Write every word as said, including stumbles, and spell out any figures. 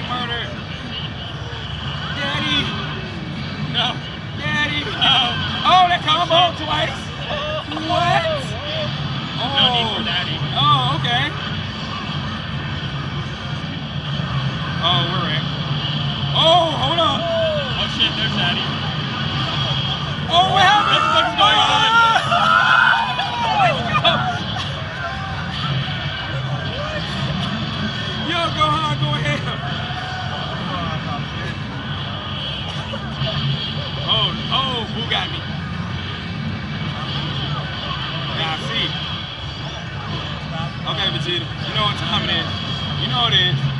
murdered. Daddy. No. Daddy. No. Oh, that combo twice. What? Oh. No need for daddy. Oh, okay. Oh, we're in. Oh, hold on. Oh shit, there's daddy. Oh, what happened? What the fuck's going on? Let's go. Yo, Gohan, go ahead. Oh, oh, who got me? Yeah, I see. Okay, Vegeta, you know what time it is. You know what it is.